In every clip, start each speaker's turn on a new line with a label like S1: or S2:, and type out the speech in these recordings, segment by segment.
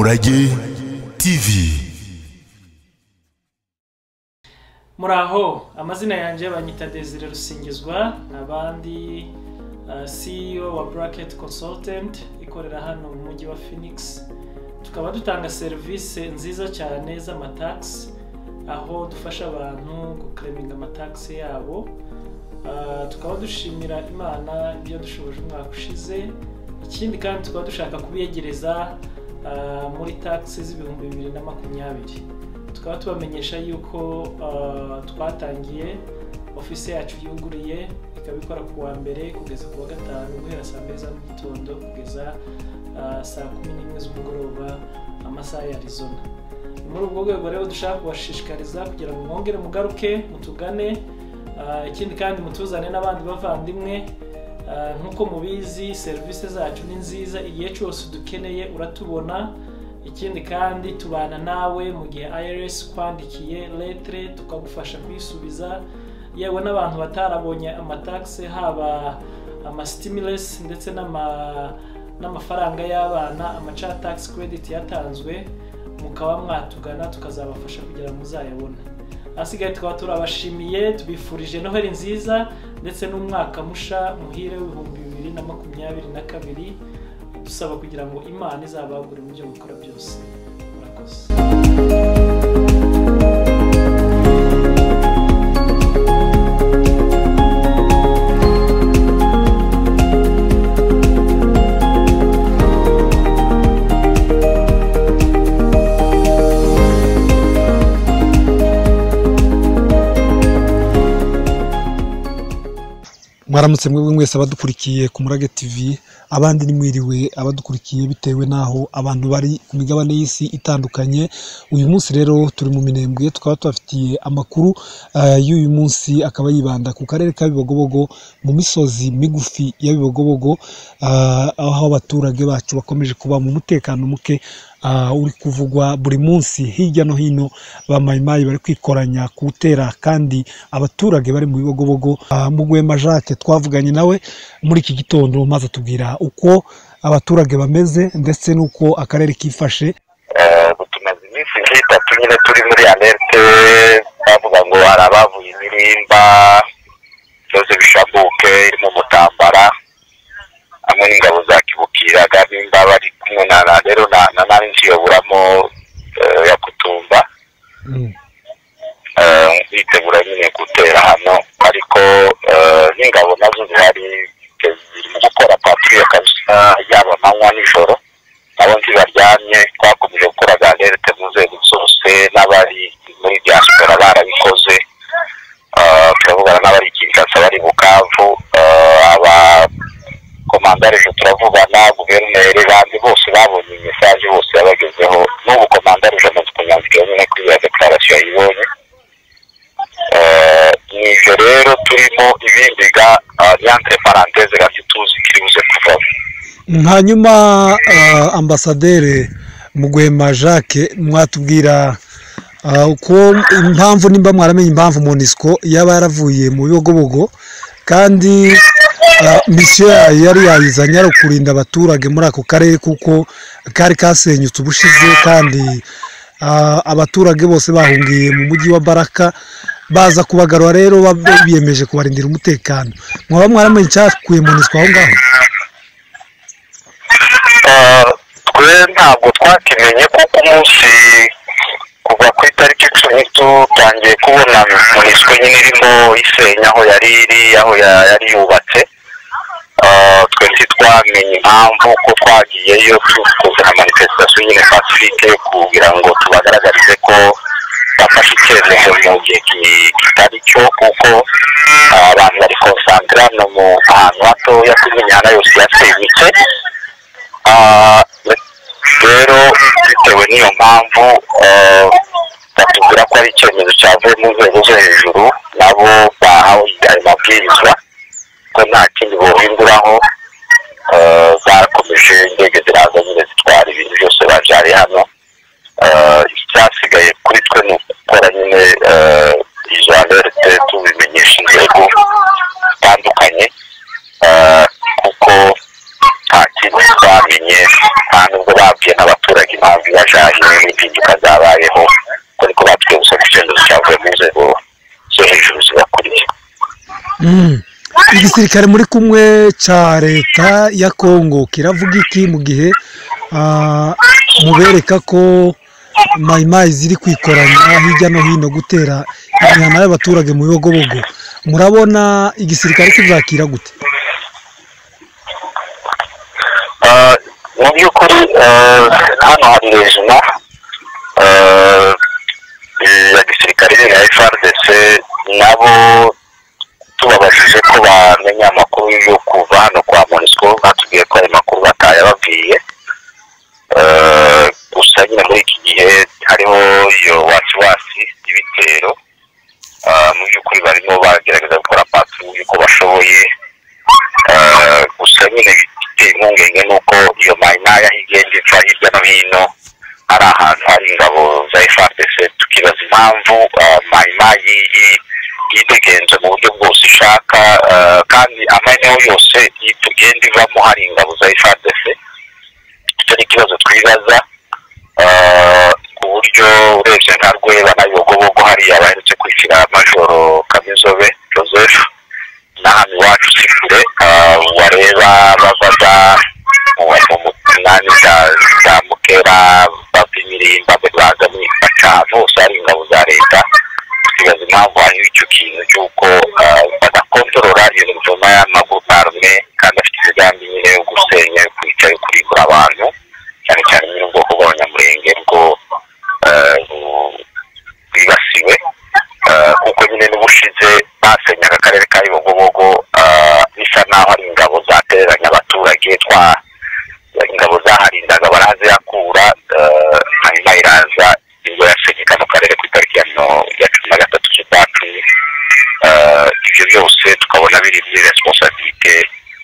S1: Umurage TV.
S2: Muraho, amazina yanje banyita Desire Rusingizwa, abandi CEO wa Bracket Consultant ikorera hano mu mujyi wa Phoenix. Tukaba dutanga service nziza cyane z'amatax, aho dufasha abantu guclaiminga amatax yabo. Tukaba dushimira Imana ibyo dushoboje umwaka ushize. Ikindi kandi tukaba dushaka kubiyegereza muri tax z'ibihumbi 2020. Tukaba tubamenyesha yuko twatangiye office yacu yuguriye, ikabikora kuwa mbere kugeza kuwa gatanu guhera saa 2 za mu gitondo kugeza saa 11 z'umugoroba amasaha ya Arizona. Muri ubwo rwego rero dushaka kubashishikariza kugira ngo mwongere mugaruke mutugane, ikindi kandi mutuzane n'abandi bavandimwe. Nkuko mubizi service zacu ni nziza, igihe cyose dukeneye uratubona. Ikindi kandi tubana nawe mu gihe IRS kwandikiye letre tukagufasha kwisubiza, yewe n'abantu batarabonye amatax haba stimulus ndetse n'amafaranga y'abana, child tax credit yatanzwe, mukaba mwatugana tukazabafasha kugira ngo muzayabone. Asigaye tukaba turabashimiye, tubifurije Noheli nziza ndetse n'umwaka musha muhire w'ibihumbi 2022, dusaba kugira ngo Imana izabagure mu byo gukora byose. Murakoze.
S3: Mwaramutse mwese abadukurikiye ku Murage TV, abandi nimwiriwe abadukurikiye bitewe naho abantu bari ku migabane y'isi itandukanye. Uyu munsi rero turi mu Minembwe, tukaba tubafitiye amakuru y'uyu munsi, akaba yibanda ku karere ka Bibogobogo, mu misozi migufi ya Bibogobogo, aho abaturage bacu bakomeje kuba mu mutekano muke uri kuvugwa buri munsi hirya no hino. Bamayimayi bari kwikoranya kutera, kandi abaturage bari mu Bibogobogo. Mugwema Jacques twavuganye nawe muri iki gitondo, maze tubwira uko abaturage bameze ndetse nuko akarere kifashe.
S4: Tumaze iminsi nk'itatu nyine turi muri alerte, bavuga ngo hari abavuye imirimba byose bishabuke mu mutambara, hamwe n'ingabo za Kibukiraga nimba bari kumwe na rero na nziyoburamo ya Kutumba. Bitegura nyine gutera hano, ariko n'ingabo nazo zihari ziri mu gukora patrouille kabisa, yaba manywa nijoro. Nabo ntibaryamye, twakomeje gukora alerte mu nzego zose, n'abari muri diaspora barabikoze. Turavugana n'abari Kinshasa, bari Bukavu, aba komandare je turavugana, guverineri, bandi bose babonye message, bose yabagezeho. N'ubu komandare je amaze kunyandikira nyine kuri ya declaration yibonye. Nivyo rero turimo ibindi ga entre parenthèse gafituzi kiribuze kuvamo.
S3: Hanyuma ambasaderi Mugwema Jacques, mwatubwira uko impamvu, nimba mwaramenye impamvu Monusco yaba yaravuye mu Bibogobogo, kandi mission yari yayizanye ari kurinda abaturage muri ako karere kuko kari kasenyutse ubushize, kandi abaturage bose bahungiye mu mujyi wa Baraka, baza kubagarura rero biyemeje kubarindira umutekano. Mwaba mwaramenye cyakuye Monusco aho ngaho?
S4: Twe ntabwo twakimenye kuko umunsi kuva ku itariki 10 tutangiye kubona Monusco nyine irimo isenya aho yari yubatse. Twe ntitwamenye impamvu ko twagiyeyo tukoze na manifestation nyine pacifique kugira ngo tubagaragarize ko bafashe icyemezo mu gihe kitari cyo, kuko abantu bari concentra no mu ahantu hatoya kw'imyanya yose yasenyutse. Rero bitewe n'iyo mpamvu batubwira ko ari icyemezo cyavuye mu nzego zo hejuru, nabo bahawe ayo mabwirizwa ko nta kindi bohinduraho. Zakomeje indege ziraza nyine zitwara ibintu byose bajari hano. Icyasigaye kuri twe ni ukukora nyine izo alerte tubimenyesha inzego zitandukanye, kuko nta kintu twamenye, nta nubwo babwiye n'abaturage impamvu
S3: igisirikare muri kumwe ca leta ya Congo kiravuga iki mu gihe mubereka ko mayimayi ziri kwikoranya hirya no hino gutera imihana y'abaturage mu Bibogobogo, murabona igisirikare kizakira gute?
S4: Mu by'ukuri hano hari rejima ya gisirikare ya FARDC, nabo tubabajije ko bamenya amakuru yo kuva hano kwa Monusco, batubwiye ko ayo makuru batayababwiye. Gusa nyine muri iki gihe hariho iyo wasiwasi y'ibitero, mu by'ukuri barimo bagerageza gukora patu yuko bashoboye. Gusa nyine biteye impungenge nuko iyo mayinaya igenda ipfa hirya no hino, hari ahantu hari ingabo za FARDC, tukibaza impamvu mayimayi yidegenza mu buryo bwose ishaka, kandi amaeneo yose tugenda ivamo hari ingabo za FARDC. Icyo ni ikibazo twibaza, ku buryo urebye nka Rweba na Bibogobogo hariya baherutse kwishyira Majoro Kamizobe Joseph, n'ahantu iwacu si kure, wareba bavaga mu munani za Mukera, bava Imirimba, baza muri Gacavu, hose hari ingabo za leta. Tukibaza impamvu hariho icyo kintu cy'uko badakontorora iyo njoma y'amagurume kandi afite imigambi nyine yo gusenya, yo kwica, yo kurimbura abantu, cyane cyane nyine ubwoko bw'abanyamurenge bwo bwibasiwe, kuko nyine n'ubushize basenyaga akarere ka Bibogobogo, bisa naho ari ingabo zatereranya abaturage, ingabo zaharindaga baraziyakura, hanyuma iraza ibyo yasenyeka mu karere ku itariki ya 13 z'ukwa cumi. Ibyo byose tukabona biri muri responsabilité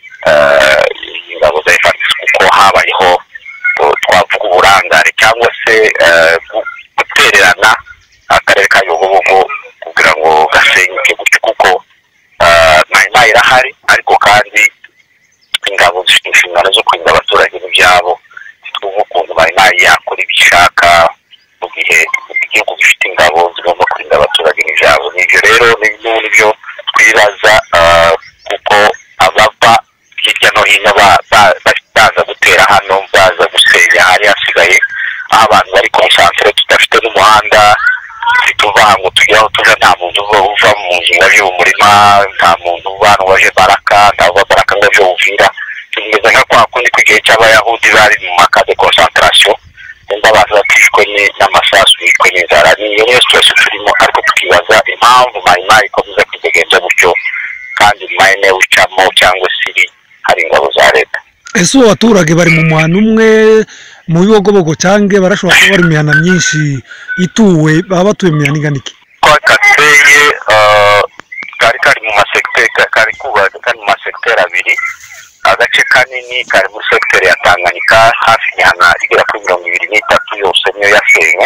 S4: ingabo za FARDC, kuko habayeho twavuga uburangare cyangwa se gutererana akarere ka Bibogobogo kugira ngo gasenyuke gutyo, kuko mayina irahari, ariko kandi ingabo zifite inshingano zo kurinda abaturage n'ibyabo. Twumva ukuntu mayina yakora ibishaka mu gihe igihugu gifite ingabo zigomba kurinda abaturage n'ibyabo. N'ibyo rero nibyo twibaza, kuko abava hirya no hino baza gutera hano, baza gusenya hari hasigaye aho abantu bari konsantere, tudafite n'umuhanda, tuva ngo tujye aho tuja, nta muntu uva mu nzu waje mu murima, nta muntu uva waje Baraka, nta uva Baraka ngo aje Uvira. Tumeze nka kwa kundi kw'igihe cy'Abayahudi bari mu maka de concentration, nimba abantu batishwe n'amasasu, bishwe n'inzara. Niyo niyo situation turimo, ariko tukibaza impamvu mayimayi ikomeza kwidegenza gutyo kandi mayine wicamo cyangwa siri hari ingabo za leta.
S3: Ese uwo baturage bari mu muhana umwe mu Bibogobogo cyangwa barashobora kuba bari imihana myinshi ituwe, baba batuye mu mihana ingana iki?
S4: Kwa Kateye kari mu masekiteri, kari kubaka kari mu masekiteri abiri. Agace kanini kari muri sekiteri ya Tanganyika, hafi imihana igera kuri 23 yose niyo yasenywe.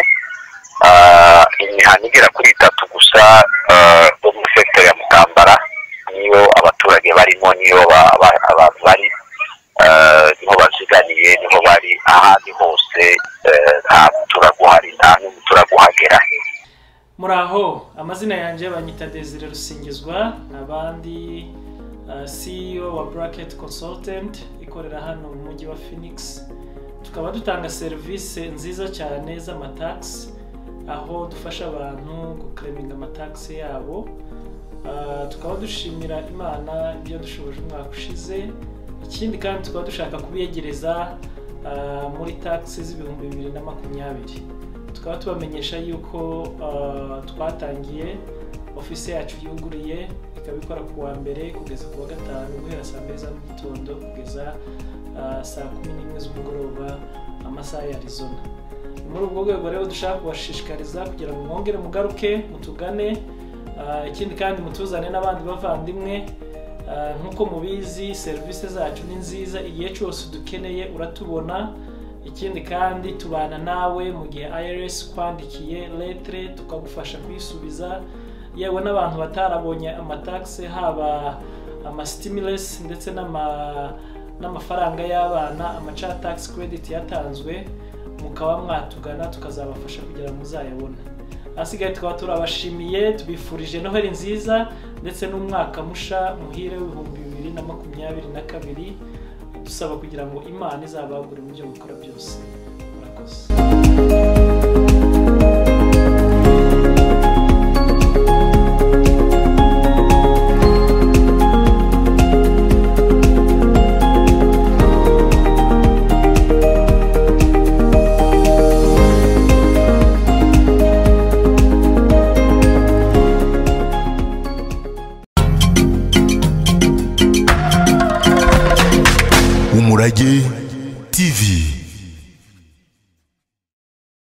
S4: Imihana igera kuri 3 gusa yo muri sekiteri ya Mutambara niyo abaturage barimo, niyo abantu bari, niho baziganiye, niho bari. Ahandi hose nta turaguhari, nta n'uturaguhagera.
S2: Muraho, amazina yanjye banyita Desire Rusingizwa, abandi CEO wa Bracket Consultant ikorera hano mu mujyi wa Phoenix. Tukaba dutanga serivisi nziza cyane z'amatax, aho dufasha abantu guclaiminga amatax yabo. Tukaba dushimira Imana ibyo dushoboje umwaka ushize. Ikindi kandi tukaba dushaka kubiyegereza muri tax z'ibihumbi 2020. Tukaba tubamenyesha yuko twatangiye ofisi yacu yuguriye, ikabikora kuwa mbere kugeza kuwa gatanu, guhera saa 2 za mu gitondo kugeza saa 11 z'umugoroba amasaha ya Arizona. Muri ubwo rwego rero dushaka kubashishikariza kugira ngo mwongere mugaruke mutugane, ikindi kandi mutuzane n'abandi bavandimwe. Nkuko mubizi serivisi zacu ni nziza, igihe cyose dukeneye uratubona. Ikindi kandi tubana nawe mu gihe IRS kwandikiye letre, tukagufasha kwisubiza. Yewe n'abantu batarabonye amatax, haba stimulus ndetse n'amafaranga y'abana, amacha tax credit yatanzwe, mukaba mwatugana tukazabafasha kugira ngo muzayabone. Asigaye tukaba turabashimiye, tubifurije Noheli nziza ndetse n'umwaka musha muhire w'ibihumbi 2022 dusaba kugira ngo Imana izabagure mu byo mukora byose. Murakoze.
S1: Umurage TV.